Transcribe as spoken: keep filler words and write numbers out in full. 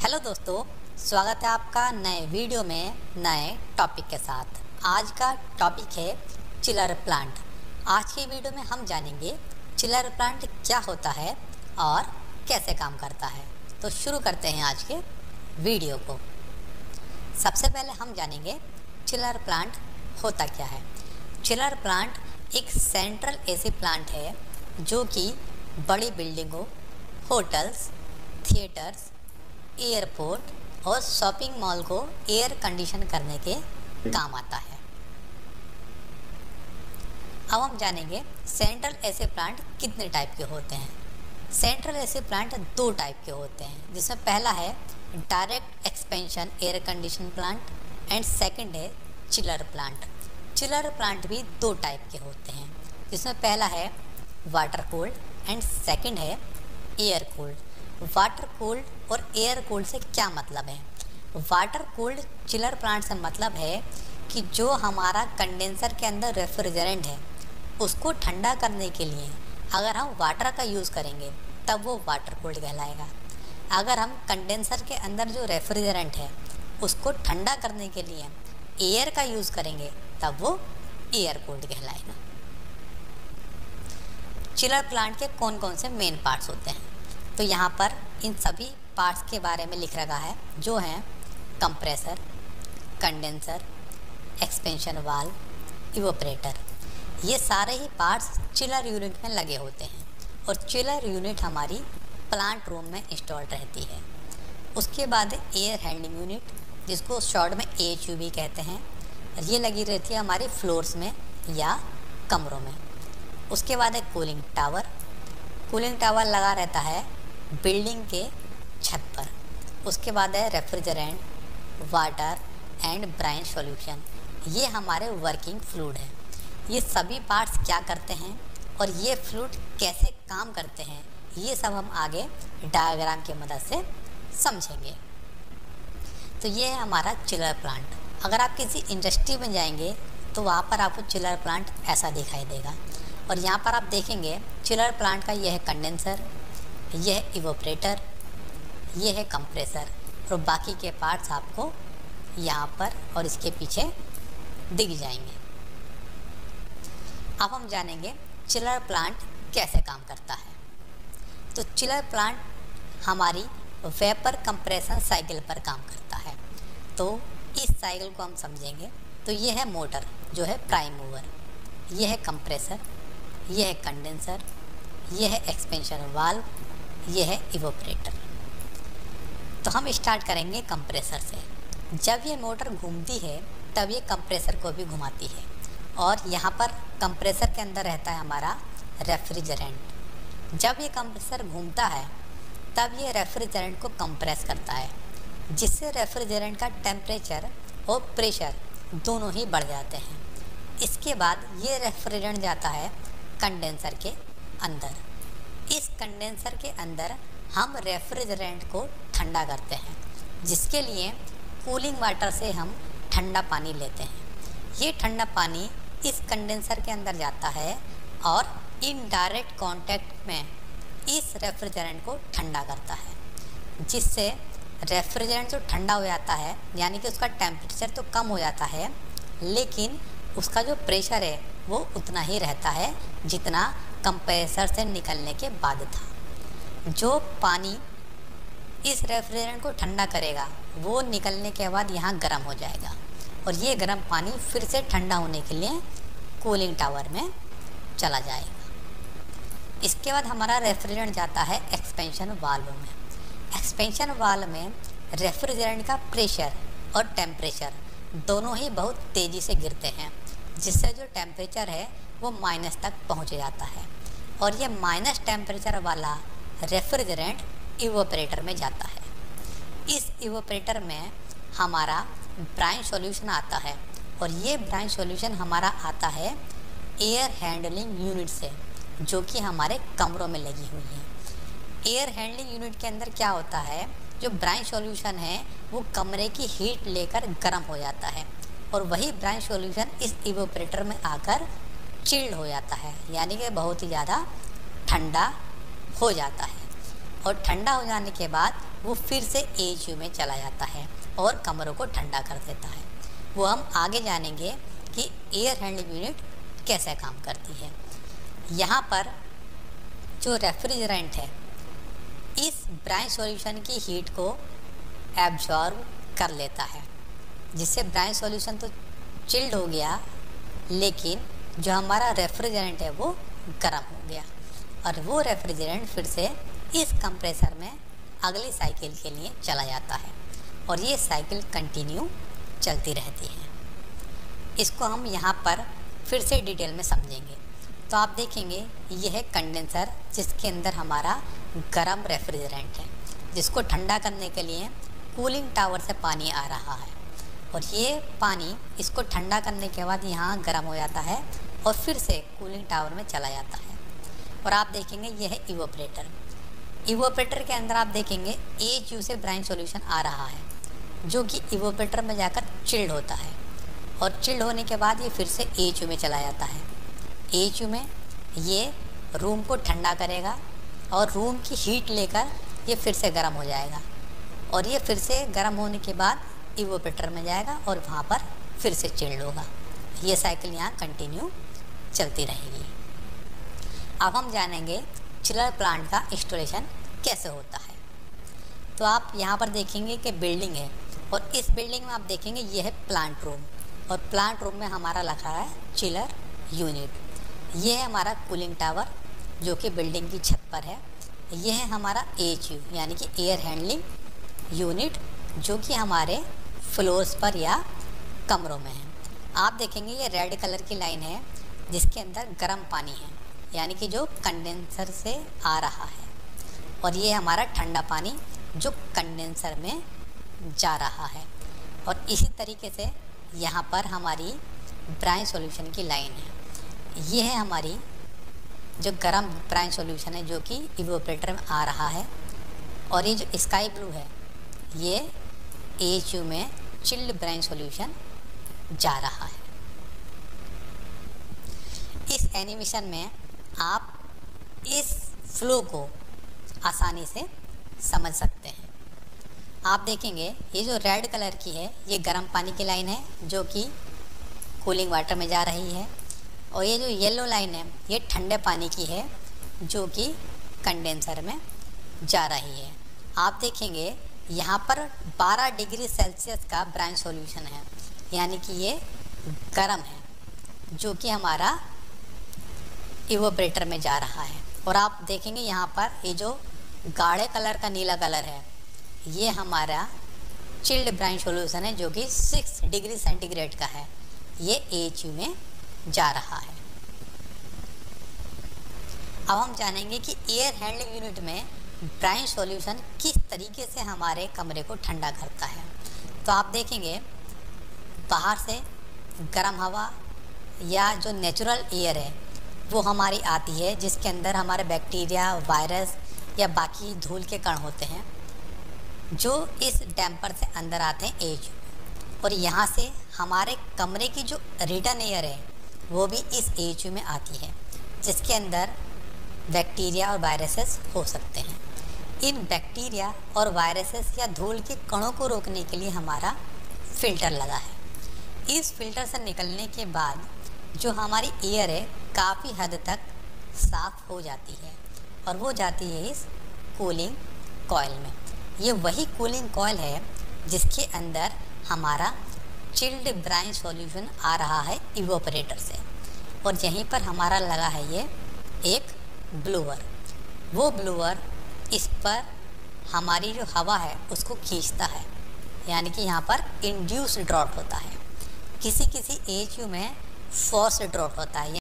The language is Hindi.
हेलो दोस्तों, स्वागत है आपका नए वीडियो में नए टॉपिक के साथ। आज का टॉपिक है चिलर प्लांट। आज की वीडियो में हम जानेंगे चिलर प्लांट क्या होता है और कैसे काम करता है। तो शुरू करते हैं आज के वीडियो को। सबसे पहले हम जानेंगे चिलर प्लांट होता क्या है। चिलर प्लांट एक सेंट्रल एसी प्लांट है जो कि बड़ी बिल्डिंगों, होटल्स, थिएटर्स, एयरपोर्ट और शॉपिंग मॉल को एयर कंडीशन करने के काम आता है। अब हम जानेंगे सेंट्रल एसी प्लांट कितने टाइप के होते हैं। सेंट्रल एसी प्लांट दो टाइप के होते हैं, जिसमें पहला है direct expansion air condition plant and second है चिलर प्लांट। चिलर प्लांट भी दो टाइप के होते हैं, जिसमें पहला है वाटर कूल्ड एंड सेकंड है एयर कूल्ड। वाटर कूल्ड और एयर कूल्ड से क्या मतलब है? वाटर कूल्ड चिलर प्लांट से मतलब है कि जो हमारा कंडेंसर के अंदर रेफ्रिजरेंट है उसको ठंडा करने के लिए अगर हम वाटर का यूज़ करेंगे तब वो वाटर कूल्ड कहलाएगा। अगर हम कंडेंसर के अंदर जो रेफ्रिजरेंट है उसको ठंडा करने के लिए एयर का यूज़ करेंगे तब वो एयर कूल्ड कहलाएगा। चिलर प्लांट के कौन कौन से मेन पार्ट्स होते हैं? तो यहाँ पर इन सभी पार्ट्स के बारे में लिख रखा है, जो हैं compressor, condenser, expansion valve, evaporator. ये सारे ही पार्ट्स चिलर यूनिट में लगे होते हैं और चिलर यूनिट हमारी प्लांट रूम में इंस्टॉल रहती है। उसके बाद एयर हैंडलिंग यूनिट, जिसको शॉर्ट में ए एच यू भी कहते हैं, ये लगी रहती है हमारी फ्लोर्स में या कमरों में। उसके बाद है कूलिंग टावर। कूलिंग टावर लगा रहता है बिल्डिंग के छत पर। उसके बाद है refrigerant, water and brine solution. ये हमारे वर्किंग फ्लूइड है। ये सभी पार्ट्स क्या करते हैं और ये फ्लूइड कैसे काम करते हैं, ये सब हम आगे डायग्राम की मदद से समझेंगे। तो ये है हमारा चिलर प्लांट। अगर आप किसी इंडस्ट्री में जाएंगे तो वहाँ पर आपको चिलर प्लांट ऐसा दिखाई देगा। और यहाँ पर आप देखेंगे चिलर प्लांट का यह है कंडेंसर, यह है इवोपरेटर, यह है कंप्रेसर और बाकी के पार्ट्स आपको यहाँ पर और इसके पीछे दिख जाएंगे। अब हम जानेंगे चिलर प्लांट कैसे काम करता है। तो चिलर प्लांट हमारी वेपर कंप्रेशन साइकिल पर काम करता है। तो इस साइकिल को हम समझेंगे तो यह है मोटर जो है प्राइम मूवर, यह है कंप्रेसर, यह है कंडेंसर, यह है एक्सपेंशन वाल्व, यह है इवोपरेटर। तो हम स्टार्ट करेंगे कंप्रेसर से। जब ये मोटर घूमती है तब ये कंप्रेसर को भी घुमाती है और यहाँ पर कंप्रेसर के अंदर रहता है हमारा रेफ्रिजरेंट। जब ये कंप्रेसर घूमता है तब ये रेफ्रिजरेंट को कंप्रेस करता है, जिससे रेफ्रिजरेंट का टेम्परेचर और प्रेशर दोनों ही बढ़ जाते हैं। इसके बाद ये रेफ्रिजरेंट जाता है कंडेंसर के अंदर। इस कंडेंसर के अंदर हम रेफ्रिजरेंट को ठंडा करते हैं, जिसके लिए कूलिंग वाटर से हम ठंडा पानी लेते हैं। ये ठंडा पानी इस कंडेंसर के अंदर जाता है और इनडायरेक्ट कांटेक्ट में इस रेफ्रिजरेंट को ठंडा करता है, जिससे रेफ्रिजरेंट जो ठंडा हो जाता है, यानी कि उसका टेम्परेचर तो कम हो जाता है लेकिन उसका जो प्रेशर है वो उतना ही रहता है जितना कंप्रेसर से निकलने के बाद था। जो पानी इस रेफ्रिजरेंट को ठंडा करेगा वो निकलने के बाद यहाँ गर्म हो जाएगा और ये गर्म पानी फिर से ठंडा होने के लिए कूलिंग टावर में चला जाएगा। इसके बाद हमारा रेफ्रिजरेंट जाता है एक्सपेंशन वाल्व में। एक्सपेंशन वाल्व में रेफ्रिजरेंट का प्रेशर और टेम्परेचर दोनों ही बहुत तेज़ी से गिरते हैं, जिससे जो टेम्परेचर है वो माइनस तक पहुंच जाता है और ये माइनस टेम्परेचर वाला रेफ्रिजरेंट इवोपरेटर में जाता है। इस इवोपरेटर में हमारा ब्राइन सॉल्यूशन आता है और ये ब्राइन सॉल्यूशन हमारा आता है एयर हैंडलिंग यूनिट से, जो कि हमारे कमरों में लगी हुई है। एयर हैंडलिंग यूनिट के अंदर क्या होता है, जो ब्राइन सॉल्यूशन है वो कमरे की हीट लेकर गर्म हो जाता है और वही ब्राइन सॉल्यूशन इस इवोपरेटर में आकर चिल्ड हो जाता है, यानी कि बहुत ही ज़्यादा ठंडा हो जाता है। और ठंडा हो जाने के बाद वो फिर से ए एच यू में चला जाता है और कमरों को ठंडा कर देता है। वो हम आगे जानेंगे कि एयर हैंडलिंग यूनिट कैसे काम करती है। यहाँ पर जो रेफ्रिजरेंट है इस ब्राइन सॉल्यूशन की हीट को एब्जॉर्ब कर लेता है, जिससे ब्राइन सॉल्यूशन तो चिल्ड हो गया, लेकिन जो हमारा रेफ्रिजरेंट है वो गर्म हो गया और वो रेफ्रिजरेंट फिर से इस कंप्रेसर में अगली साइकिल के लिए चला जाता है और ये साइकिल कंटिन्यू चलती रहती है। इसको हम यहाँ पर फिर से डिटेल में समझेंगे। तो आप देखेंगे यह है कंडेंसर, जिसके अंदर हमारा गर्म रेफ्रिजरेंट है, जिसको ठंडा करने के लिए कूलिंग टावर से पानी आ रहा है और ये पानी इसको ठंडा करने के बाद यहाँ गर्म हो जाता है और फिर से कूलिंग टावर में चला जाता है। और आप देखेंगे यह है इवोपरेटर। इवोपरेटर के अंदर आप देखेंगे ए एच यू से ब्राइन सॉल्यूशन आ रहा है, जो कि इवोपरेटर में जाकर चिल्ड होता है और चिल्ड होने के बाद ये फिर से ए एच यू में चला जाता है। ए एच यू में ये रूम को ठंडा करेगा और रूम की हीट लेकर ये फिर से गर्म हो जाएगा और ये फिर से गर्म होने के बाद इवोपरेटर में जाएगा और वहाँ पर फिर से चिल्ड होगा। ये साइकिल यहाँ कंटिन्यू चलती रहेगी। अब हम जानेंगे चिलर प्लांट का इंस्टॉलेशन कैसे होता है। तो आप यहाँ पर देखेंगे कि बिल्डिंग है और इस बिल्डिंग में आप देखेंगे ये है प्लांट रूम और प्लांट रूम में हमारा लगा है चिलर यूनिट। ये है हमारा कूलिंग टावर जो कि बिल्डिंग की छत पर है। ये है हमारा ए एच यू यानी कि एयर हैंडलिंग यूनिट, जो कि हमारे फ्लोर्स पर या कमरों में है। आप देखेंगे ये रेड कलर की लाइन है जिसके अंदर गर्म पानी है, यानी कि जो कंडेंसर से आ रहा है, और ये हमारा ठंडा पानी जो कंडेंसर में जा रहा है। और इसी तरीके से यहाँ पर हमारी ब्राइन सॉल्यूशन की लाइन है। ये है हमारी जो गर्म ब्राइन सॉल्यूशन है जो कि इवोपरेटर में आ रहा है, और ये जो स्काई ब्लू है ये ए एच यू में चिल्ड ब्राइन सॉल्यूशन जा रहा है। इस एनिमेशन में आप इस फ्लो को आसानी से समझ सकते हैं। आप देखेंगे ये जो रेड कलर की है ये गर्म पानी की लाइन है जो कि कूलिंग वाटर में जा रही है, और ये जो येलो लाइन है ये ठंडे पानी की है जो कि कंडेंसर में जा रही है। आप देखेंगे यहाँ पर बारह डिग्री सेल्सियस का ब्राइन सॉल्यूशन है, यानी कि ये गर्म है जो कि हमारा इवोपरेटर में जा रहा है। और आप देखेंगे यहाँ पर ये जो गाढ़े कलर का नीला कलर है ये हमारा चिल्ड ब्राइन सॉल्यूशन है जो कि सिक्स डिग्री सेंटीग्रेड का है, ये ए एच यू में जा रहा है। अब हम जानेंगे कि एयर हैंडलिंग यूनिट में ब्राइन सॉल्यूशन किस तरीके से हमारे कमरे को ठंडा करता है। तो आप देखेंगे बाहर से गर्म हवा या जो नेचुरल एयर है वो हमारी आती है, जिसके अंदर हमारे बैक्टीरिया, वायरस या बाकी धूल के कण होते हैं जो इस डैम्पर से अंदर आते हैं ए एच यू में, और यहाँ से हमारे कमरे की जो रिटर्न एयर है वो भी इस ए एच यू में आती है, जिसके अंदर बैक्टीरिया और वायरसेस हो सकते हैं। इन बैक्टीरिया और वायरसेस या धूल के कणों को रोकने के लिए हमारा फ़िल्टर लगा है। इस फिल्टर से निकलने के बाद जो हमारी एयर है काफ़ी हद तक साफ़ हो जाती है और वो जाती है इस कूलिंग कॉइल में। ये वही कूलिंग कॉइल है जिसके अंदर हमारा चिल्ड ब्राइन सॉल्यूशन आ रहा है इवोपरेटर से, और यहीं पर हमारा लगा है ये एक ब्लोअर। वो ब्लोअर इस पर हमारी जो हवा है उसको खींचता है, यानी कि यहाँ पर इंड्यूस्ड ड्रॉट होता है। किसी किसी ए एच यू में फोर्स्ड ड्रॉट होता है।